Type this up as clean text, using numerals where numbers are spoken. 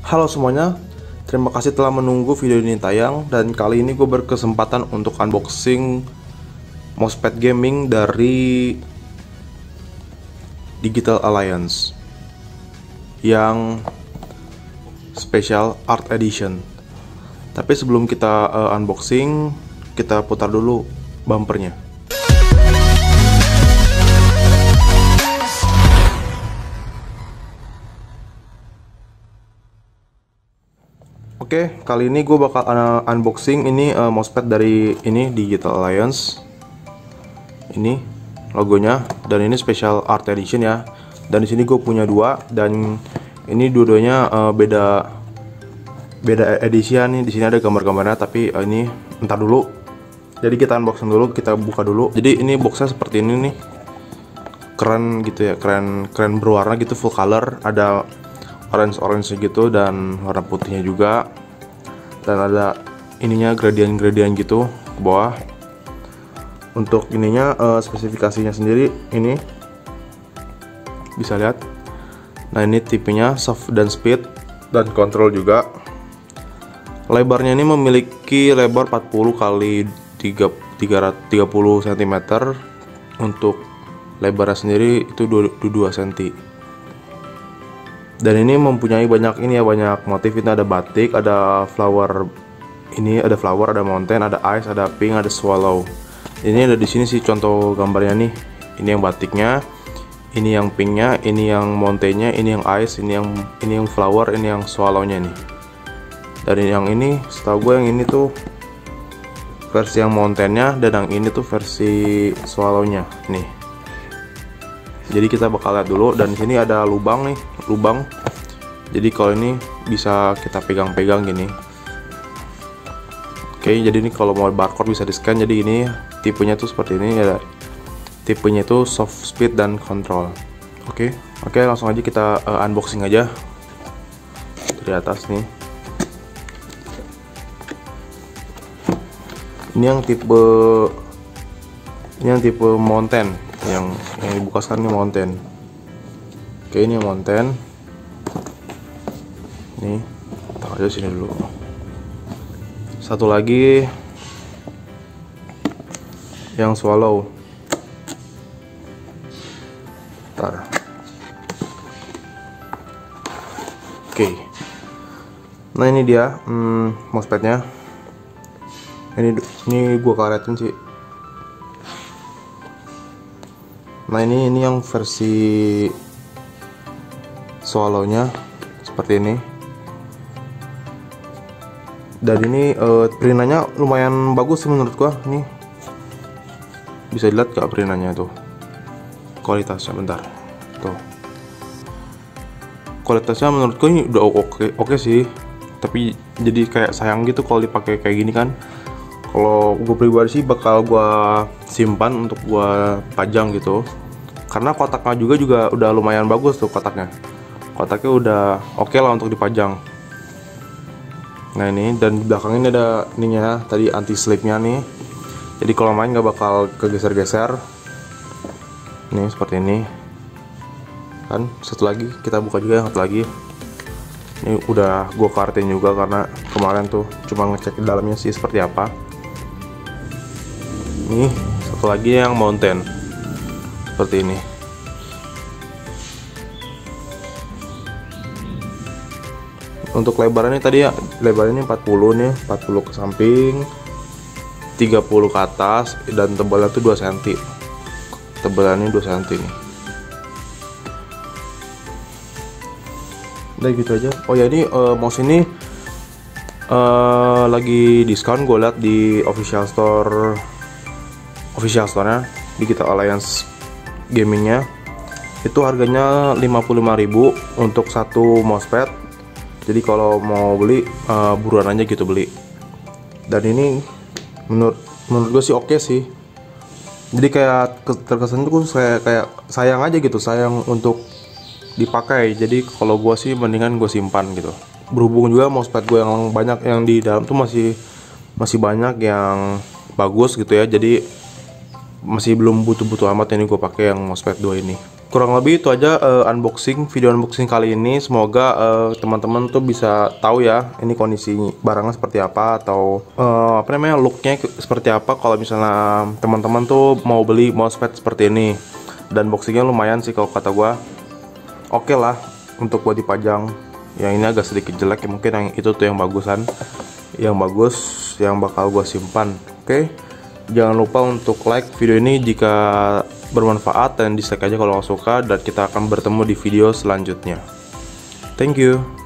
Halo semuanya, terima kasih telah menunggu video ini tayang. Dan kali ini gue berkesempatan untuk unboxing mousepad gaming dari Digital Alliance yang Special Art Edition. Tapi sebelum kita unboxing, kita putar dulu bumpernya. Oke, kali ini gue bakal unboxing ini mousepad dari ini Digital Alliance. Ini logonya, dan ini Special Art Edition ya. Dan di sini gue punya dua, dan ini dua-duanya beda edition nih. Di sini ada gambar-gambarnya, tapi ini entar dulu. Jadi kita unboxing dulu, kita buka dulu. Jadi ini boxnya seperti ini nih, keren gitu ya, keren berwarna gitu, full color. Ada orange gitu dan warna putihnya juga, dan ada ininya gradient gitu ke bawah. Untuk ininya spesifikasinya sendiri ini bisa lihat. Nah, ini tipenya soft dan speed dan control juga. Lebarnya ini memiliki lebar 40 kali 30 cm. Untuk lebarnya sendiri itu 22 cm. Dan ini mempunyai banyak motif. Ini ada batik, ada flower, ada mountain, ada ice, ada pink, ada swallow. Ini ada di sini sih contoh gambarnya nih. Ini yang batiknya, ini yang pinknya, ini yang mountainnya, ini yang ice, ini yang flower, ini yang swallownya nih. Dan yang ini, setahu gue yang ini tuh versi yang mountainnya, dan yang ini tuh versi swallownya nih. Jadi kita bakal lihat dulu. Dan di sini ada lubang. Jadi kalau ini bisa kita pegang-pegang gini. Oke, jadi ini kalau mau barcode bisa di scan. Jadi ini tipenya tuh seperti ini ya. Tipenya itu soft, speed, dan control. Oke, langsung aja kita unboxing aja dari atas nih. Ini yang tipe mountain, yang dibuka sekarang ini mountain. Oke, ini yang mountain. Nih, taruh aja sini dulu. Satu lagi yang swallow. Bentar. Oke. Nah, ini dia mousepadnya. Ini gua karetin sih. Nah, ini yang versi swallownya seperti ini. Dan ini perinanya lumayan bagus sih menurut gua. Nih, bisa dilihat gak perinanya tuh, kualitasnya. Bentar tuh, kualitasnya menurut gua ini udah oke sih. Tapi jadi kayak sayang gitu kalau dipakai kayak gini kan. Kalau gue pribadi sih bakal gue simpan untuk gue pajang gitu, karena kotaknya juga udah lumayan bagus tuh kotaknya. Kotaknya udah oke lah untuk dipajang. Nah, ini dan di belakang ini ada ininya tadi, anti slipnya nih. Jadi kalau main nggak bakal kegeser-geser. Nih seperti ini kan. Satu lagi kita buka juga, yang satu lagi. Ini udah gue kartin juga karena kemarin tuh cuma ngecek di dalamnya sih seperti apa. Nih satu lagi yang mountain seperti ini. Untuk lebarannya tadi ya, lebarnya 40 nih, 40 ke samping, 30 ke atas, dan tebalnya tuh 2 cm. Tebalannya 2 cm nih. Udah gitu aja. Oh ya, ini mouse ini lagi diskon. Gue liat di official store-nya Digital Alliance gamingnya itu harganya 55.000 untuk satu mousepad. Jadi kalau mau beli buruan aja gitu beli. Dan ini menurut gue sih oke sih. Jadi kayak terkesan tuh kayak sayang aja gitu, sayang untuk dipakai. Jadi kalau gue sih mendingan gue simpan gitu. Berhubung juga mousepad gue yang banyak yang di dalam tuh masih banyak yang bagus gitu ya. Jadi masih belum butuh amat ini gue pakai yang mousepad 2 ini. kurang lebih itu aja video unboxing kali ini. Semoga teman-teman tuh bisa tahu ya ini kondisi barangnya seperti apa, atau looknya seperti apa kalau misalnya teman-teman tuh mau beli mousepad seperti ini. Dan boxingnya lumayan sih kalau kata gua. Oke lah untuk buat dipajang. Yang ini agak sedikit jelek ya, mungkin yang itu tuh yang bagusan, yang bagus, yang bakal gua simpan. Oke, jangan lupa untuk like video ini jika bermanfaat, dan dislike aja kalau suka, dan kita akan bertemu di video selanjutnya. Thank you.